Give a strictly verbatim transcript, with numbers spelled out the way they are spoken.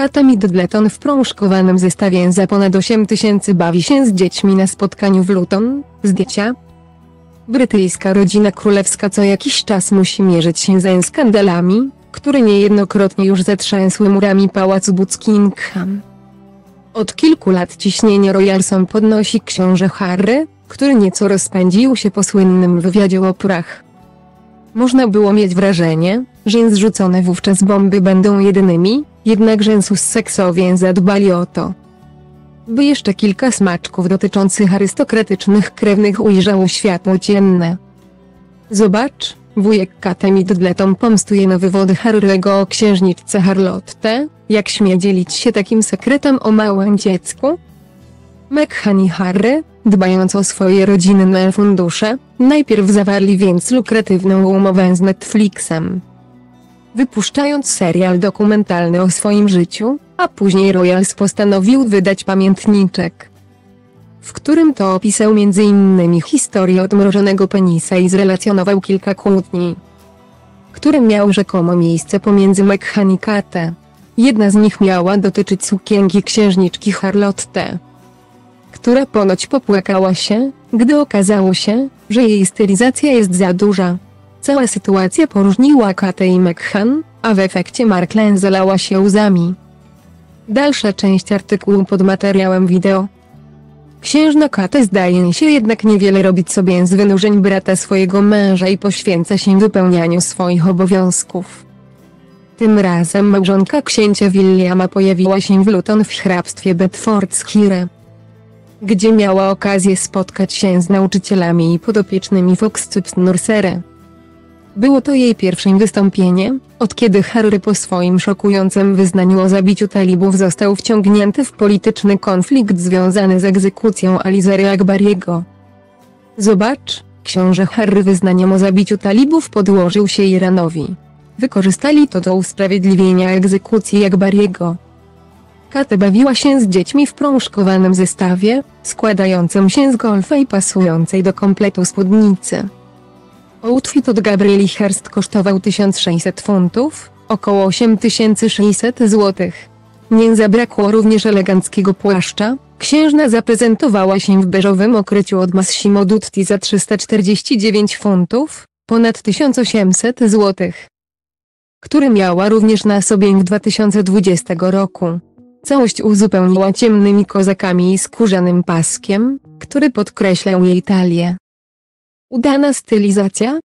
Kate Middleton w prążkowanym zestawie za ponad osiem tysięcy bawi się z dziećmi na spotkaniu w Luton. Zdjęcia. Brytyjska rodzina królewska co jakiś czas musi mierzyć się ze skandalami, które niejednokrotnie już zatrzęsły murami pałacu Buckingham. Od kilku lat ciśnienie Royalsom podnosi książę Harry, który nieco rozpędził się po słynnym wywiadzie o prach. Można było mieć wrażenie, że zrzucone wówczas bomby będą jedynymi, jednakże Sussexowie zadbali o to, by jeszcze kilka smaczków dotyczących arystokratycznych krewnych ujrzało światło dzienne. Zobacz, wujek Kate Middleton pomstuje na wywody Harry'ego o księżniczce Charlotte, jak śmie dzielić się takim sekretem o małym dziecku? Meghan i Harry, dbając o swoje rodzinne fundusze, najpierw zawarli więc lukratywną umowę z Netflixem, wypuszczając serial dokumentalny o swoim życiu, a później Royals postanowił wydać pamiętniczek, w którym to opisał między innymi historię odmrożonego penisa i zrelacjonował kilka kłótni, które miały rzekomo miejsce pomiędzy Meghan i Kate. Jedna z nich miała dotyczyć sukienki księżniczki Charlotte, która ponoć popłakała się, gdy okazało się, że jej stylizacja jest za duża. Cała sytuacja poróżniła Kate i Meghan, a w efekcie Markle zalała się łzami. Dalsza część artykułu pod materiałem wideo. Księżna Kate zdaje się jednak niewiele robić sobie z wynurzeń brata swojego męża i poświęca się wypełnianiu swoich obowiązków. Tym razem małżonka księcia Williama pojawiła się w Luton w hrabstwie Bedfordshire, gdzie miała okazję spotkać się z nauczycielami i podopiecznymi Fox Nursery. Było to jej pierwsze wystąpienie, od kiedy Harry po swoim szokującym wyznaniu o zabiciu talibów został wciągnięty w polityczny konflikt związany z egzekucją Alizery Akbariego. Zobacz, książę Harry wyznaniem o zabiciu talibów podłożył się Iranowi. Wykorzystali to do usprawiedliwienia egzekucji Akbariego. Kate bawiła się z dziećmi w prążkowanym zestawie, składającym się z golfa i pasującej do kompletu spódnicy. Outfit od Gabrieli Hearst kosztował tysiąc sześćset funtów, około osiem tysięcy sześćset złotych. Nie zabrakło również eleganckiego płaszcza. Księżna zaprezentowała się w beżowym okryciu od Massimo Dutti za trzysta czterdzieści dziewięć funtów, ponad tysiąc osiemset złotych, który miała również na sobie w dwa tysiące dwudziestym roku. Całość uzupełniła ciemnymi kozakami i skórzanym paskiem, który podkreślał jej talię. Udana stylizacja,